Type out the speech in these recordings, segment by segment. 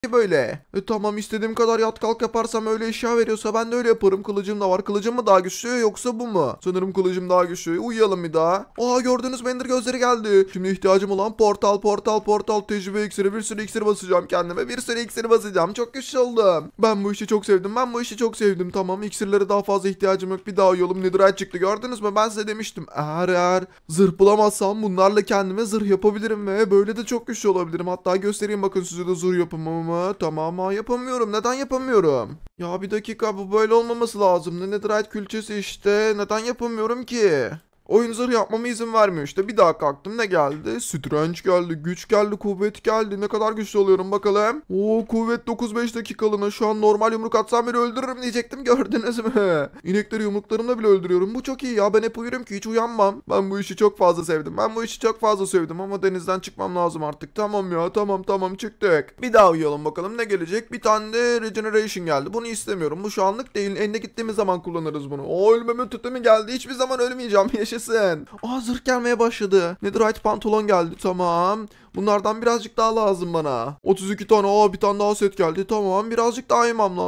böyle? Tamam, istediğim kadar yat kalk yaparsam öyle eşya veriyorsa ben de öyle yaparım. Kılıcım da var. Kılıcım mı daha güçlü yoksa bu mu? Sanırım kılıcım daha güçlü. Uyuyalım bir daha. Gördünüz mü, Ender gözleri geldi. Şimdi ihtiyacım olan portal tecrübe iksiri, bir sürü iksir basacağım kendime. Bir sürü iksir basacağım. Çok güçlü oldum. Ben bu işi çok sevdim. Tamam, iksirlere daha fazla ihtiyacım yok. Bir daha uyuyalım. Netherite çıktı. Gördünüz mü? Ben size demiştim. Eğer zırh bulamazsam bunlarla kendime zırh yapabilirim ve böyle de çok güçlü olabilirim. Hatta göstereyim bakın size de zırh yapımımı. Tamam, yapamıyorum. Neden yapamıyorum? Ya bir dakika, bu böyle olmaması lazım. Netherite külçesi işte. Neden yapamıyorum ki? Oyun zırh yapmama izin vermiyor işte. Bir daha kalktım, ne geldi? Strenç geldi, güç geldi, kuvvet geldi. Ne kadar güçlü oluyorum bakalım. Kuvvet 9-5 dakikalığına. Şu an normal yumruk atsam beni öldürürüm diyecektim, gördünüz mü? İnekleri yumruklarımla bile öldürüyorum. Bu çok iyi ya, ben hep uyurum ki hiç uyanmam. Ben bu işi çok fazla sevdim. Sevdim ama denizden çıkmam lazım artık. Tamam ya, tamam çıktık. Bir daha uyuyalım bakalım ne gelecek. Bir tane de regeneration geldi. Bunu istemiyorum. Bu şu anlık değil. Eline gittiğimiz zaman kullanırız bunu. Ölmeme totemi geldi. Hiçbir zaman ölmeyeceğim. Yaşasın. Zırh gelmeye başladı. Netherite pantolon geldi. Tamam. Bunlardan birazcık daha lazım bana. 32 tane. Bir tane daha set geldi. Tamam. Birazcık daha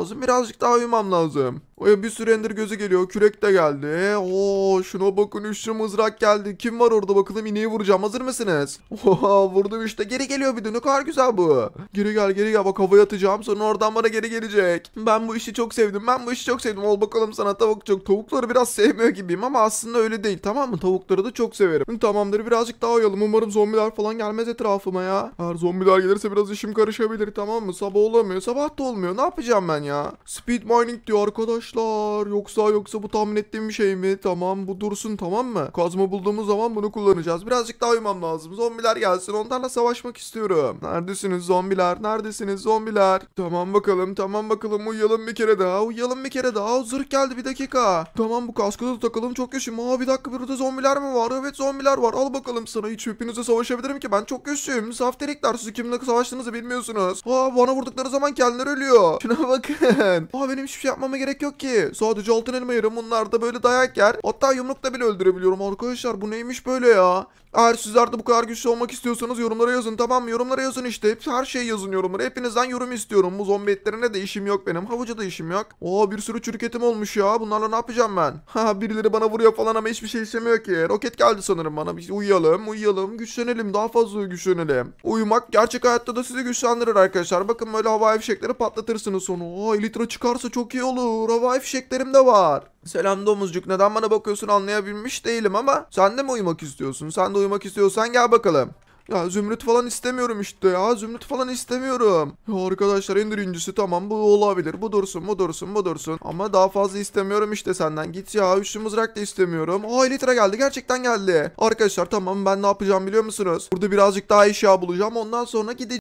uyumam lazım. Bir sürü ender gözü geliyor. Kürek de geldi. Şuna bakın, üçlü mızrak geldi. Kim var orada bakalım, ineği vuracağım. Hazır mısınız? Vurdum işte. Geri geliyor bir de. Ne kadar güzel bu. Geri gel. Bak, havaya atacağım. Sonra oradan bana geri gelecek. Ben bu işi çok sevdim. Ol bakalım sana tavuk çok. Tavukları biraz sevmiyor gibiyim ama aslında öyle değil. Tamam mı? Tavukları da çok severim. Tamamdır. Birazcık daha uyuyalım. Umarım zombiler falan gelmez etrafıma ya. Eğer zombiler gelirse biraz işim karışabilir, tamam mı? Sabah olamıyor. Sabah da olmuyor. Ne yapacağım ben ya? Speed mining diyor arkadaşlar. Yoksa bu tahmin ettiğim bir şey mi? Tamam, bu dursun, tamam mı? Kazma bulduğumuz zaman bunu kullanacağız. Birazcık daha uyumam lazım. Zombiler gelsin. Onlarla savaşmak istiyorum. Neredesiniz zombiler? Tamam bakalım. Uyuyalım bir kere daha. Zırh geldi, bir dakika. Tamam, bu kaskı da takalım, çok güçlüyüm. Bir dakika, burada zombiler mi var? Evet, zombiler var. Al bakalım sana. Hiç hepinize savaşabilirim ki, ben çok güçlüyüm. Saftirikler, siz kimle savaştığınızı bilmiyorsunuz. Bana vurdukları zaman kendileri ölüyor. Şuna bakın. Benim hiçbir şey yapmama gerek yok ki. Sadece altın elma yerim. Bunlar da böyle dayak yer. Hatta yumrukla bile öldürebiliyorum arkadaşlar. Bu neymiş böyle ya? Eğer sizler de bu kadar güçlü olmak istiyorsanız yorumlara yazın, tamam mı? Yorumlara yazın işte. Her şeyi yazın yorumlara. Hepinizden yorum istiyorum. Bu zombi etlerine de işim yok benim. Havuca da işim yok. Bir sürü çürük etim olmuş ya. Bunlarla ne yapacağım ben? Birileri bana vuruyor falan ama hiçbir şey işlemiyor ki. Roket geldi sanırım bana. Biz uyuyalım. Güçlenelim. Daha fazla güçlenelim. Uyumak gerçek hayatta da sizi güçlendirir arkadaşlar. Bakın, böyle havai fişekleri patlatırsınız sonra. Elytra çıkarsa çok iyi olur. Havai fişeklerim de var. Selam domuzcuk, neden bana bakıyorsun anlayabilmiş değilim ama sen de mi uyumak istiyorsun? Sen de uyumak istiyorsan gel bakalım. Ya zümrüt falan istemiyorum işte ya. Ya arkadaşlar, ender incisi tamam, bu olabilir. Bu dursun. Ama daha fazla istemiyorum işte senden. Git ya, üçlü mızrak da istemiyorum. Elytra geldi, gerçekten geldi. Arkadaşlar tamam, ben ne yapacağım biliyor musunuz? Burada birazcık daha eşya bulacağım. Ondan sonra gideceğim.